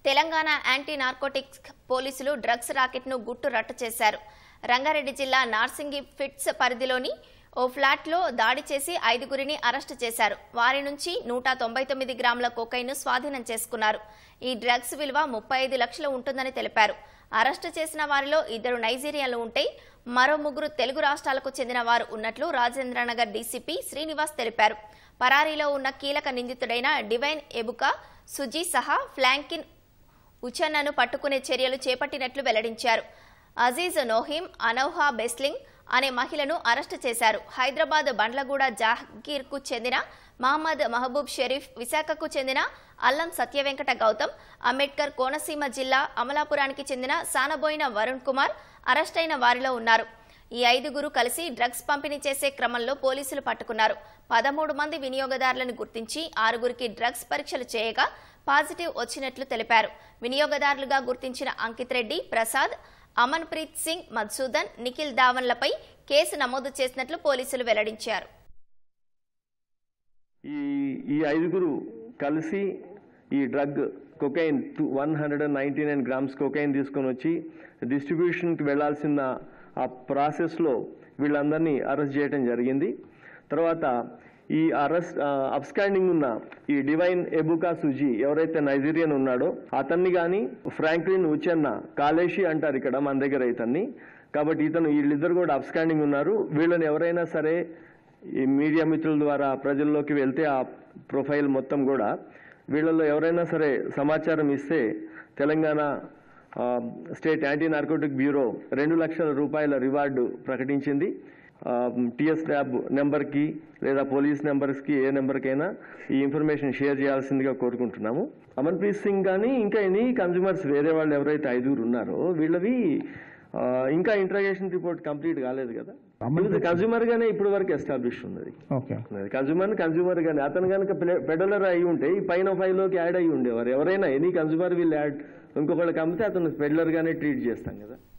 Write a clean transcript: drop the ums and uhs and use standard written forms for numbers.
Telangana anti narcotics పోలీసులు drugs racket ను గుట్టు రట్టు చేశారు. రంగారెడ్డి జిల్లా నార్సింగి ఫిట్స్ పరిధిలోని ఓ ఫ్లాట్ లో దాడి చేసి 5గురిని అరెస్టు చేశారు. వారి నుంచి 199 గ్రాముల కోకైన్ స్వాధీనం చేసుకున్నారు. ఈ డ్రగ్స్ విలువ 35 లక్షలు ఉంటుందని తెలిపారు. అరెస్టు చేసిన వారిలో 2 నైజీరియాలో ఉంటే మరో 3 తెలుగు రాష్ట్రాలకు చెందిన వారు ఉన్నట్లు రాజేంద్రనగర్ డీసీపీ శ్రీనివాస్ తెలిపారు. పరారీలో ఉన్న కీలక నిందితుడైన డివైన్ ఎబుకా సుజీ సహా ఫ్లాంకిన్ ఉచన్నను పట్టుకునే చర్యలు చేపట్టినట్లు వెల్లడించారు. అజీజ్ నోహిం అనౌహా బెస్లింగ్ అనే మహిళను అరెస్టు చేశారు. హైదరాబాద్ బండ్లగూడ జాగీర్ కు చెందిన మహమ్మద్ మహబూబ్ షరీఫ్, విశాఖకు చెందిన అల్లం సత్యవెంకట గౌతమ్, అంబేద్కర్ కోనసీమ జిల్లా అమలాపురానికి చెందిన సానబోయిన వరుణ్ కుమార్ అరెస్టైన వారిలో ఉన్నారు. ఈ 5గురు కలిసి డ్రగ్స్ పంపిణీ చేసే క్రమంలో పోలీసులు పట్టుకున్నారు. 13 మంది వినియోగదారులను గుర్తించి 6గురికి డ్రగ్స్ పరీక్షలు చేయగా పాజిటివ్ వచ్చినట్లు తెలిపారు. వినియోగదారులుగా గుర్తించిన అంకిత్ రెడ్డి, ప్రసాద్, అమన్ ప్రీత్ సింగ్, మధుసూదన్, నిఖిల్ ధావన్లపై కేసు నమోదు చేసినట్లు పోలీసులు వెల్లడించారు. ఈ 5గురు కలిసి ఈ డ్రగ్ కొకైన్ 199 గ్రామ్స్ కొకైన్ తీసుకొని వచ్చి డిస్ట్రిబ్యూషన్కి వెళ్లాల్సిన ఆ ప్రాసెస్లో వీళ్ళందరినీ అరెస్ట్ చేయడం జరిగింది. తర్వాత ఈ అబ్స్కాండింగ్ ఉన్న ఈ డివైన్ ఎబుకా సుజీ ఎవరైతే నైజీరియన్ ఉన్నాడో అతన్ని కానీ ఫ్రాంక్లిన్ ఉచెన్న కాలేషి అంటారు ఇక్కడ మన దగ్గర ఇతన్ని. కాబట్టి వీళ్ళిద్దరు కూడా అబ్స్కాండింగ్ ఉన్నారు. వీళ్ళని ఎవరైనా సరే ఈ మీడియా మిత్రుల ద్వారా ప్రజల్లోకి వెళ్తే ఆ ప్రొఫైల్ మొత్తం కూడా వీళ్ళల్లో ఎవరైనా సరే సమాచారం ఇస్తే Telangana state anti narcotic bureau 2 లక్షల రూపాయల రివార్డు ప్రకటించింది. టీఎస్ ట్యాబ్ నెంబర్కి లేదా పోలీస్ నెంబర్స్కి ఏ నెంబర్కైనా ఈ ఇన్ఫర్మేషన్ షేర్ చేయాల్సిందిగా కోరుకుంటున్నాము. అమన్ప్రీత్ సింగ్ కానీ ఇంకా ఎనీ కన్జ్యూమర్స్ వేరే వాళ్ళు ఎవరైతే 5గురు ఉన్నారో వీళ్ళవి ఇంకా ఇంట్రాగేషన్ రిపోర్ట్ కంప్లీట్ కాలేదు కదా. కన్జ్యూమర్ గానే ఇప్పుడు వరకు ఎస్టాబ్లిష్ ఉన్నది. కన్జ్యూమర్ గానే అతను కనుక పెడలర్ అయి ఉంటే ఈ పైన 5లోకి యాడ్ అయ్యి ఉండేవారు. ఎవరైనా ఎనీ కన్జ్యూమర్ విల్ యాడ్ ఇంకొకళ్ళకి అమ్మితే అతను పెడలర్ గానే ట్రీట్ చేస్తాం కదా.